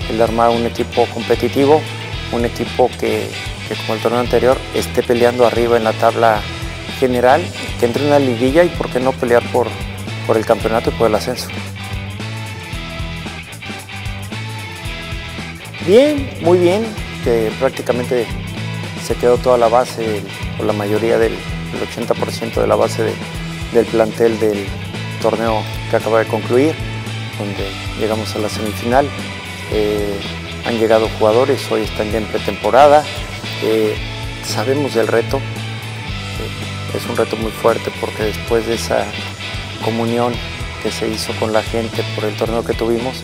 el armar un equipo competitivo, un equipo que como el torneo anterior esté peleando arriba en la tabla general, que entre en una liguilla y por qué no pelear por el campeonato y por el ascenso. Bien, muy bien, que prácticamente se quedó toda la base, o la mayoría del 80% de la base del plantel del torneo que acaba de concluir, donde llegamos a la semifinal. Han llegado jugadores, hoy están ya en pretemporada. Sabemos del reto, es un reto muy fuerte porque después de esa comunión que se hizo con la gente por el torneo que tuvimos,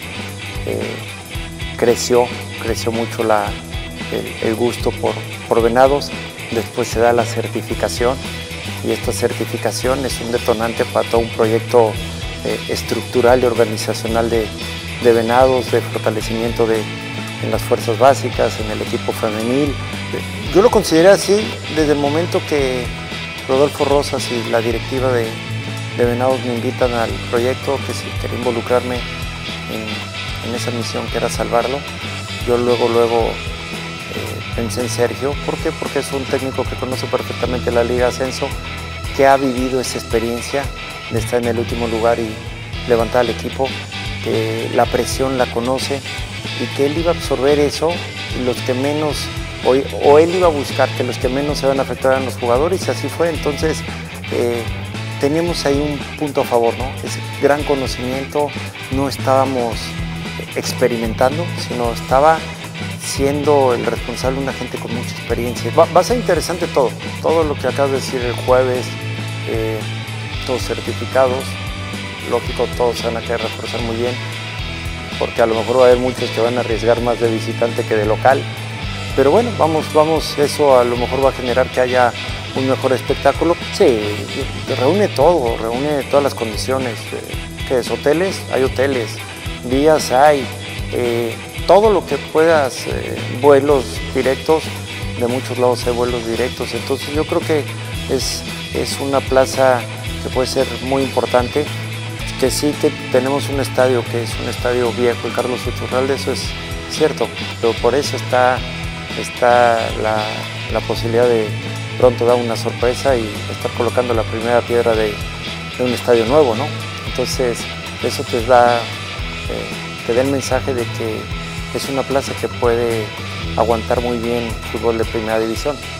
creció mucho el gusto por Venados. Después se da la certificación y esta certificación es un detonante para todo un proyecto estructural y organizacional de Venados, de fortalecimiento en las fuerzas básicas, en el equipo femenil. Yo lo consideré así desde el momento que Rodolfo Rosas y la directiva de Venados me invitan al proyecto, que si quería involucrarme en esa misión que era salvarlo. Yo luego pensé en Sergio. ¿Por qué? Porque es un técnico que conoce perfectamente la Liga Ascenso, que ha vivido esa experiencia de estar en el último lugar y levantar al equipo, que la presión la conoce y que él iba a absorber eso, y los que menos, o él iba a buscar que los que menos se van a afectar eran los jugadores, y así fue. Entonces teníamos ahí un punto a favor, ¿no? Ese gran conocimiento. No estábamos experimentando, sino estaba siendo el responsable una gente con mucha experiencia. Va a ser interesante todo lo que acabas de decir el jueves, todos certificados. Lógico, todos se van a querer reforzar muy bien, porque a lo mejor va a haber muchos que van a arriesgar más de visitante que de local. Pero bueno, vamos, eso a lo mejor va a generar que haya un mejor espectáculo. Sí, reúne todo, reúne todas las condiciones. ¿Qué es? ¿Hoteles? Hay hoteles. Vías hay. Todo lo que puedas, vuelos directos, de muchos lados hay vuelos directos. Entonces yo creo que es una plaza que puede ser muy importante. Que sí que tenemos un estadio que es un estadio viejo, el Carlos Iturralde, eso es cierto, pero por eso está la posibilidad de pronto dar una sorpresa y estar colocando la primera piedra de un estadio nuevo, ¿no? Entonces eso te da el mensaje de que es una plaza que puede aguantar muy bien fútbol de primera división.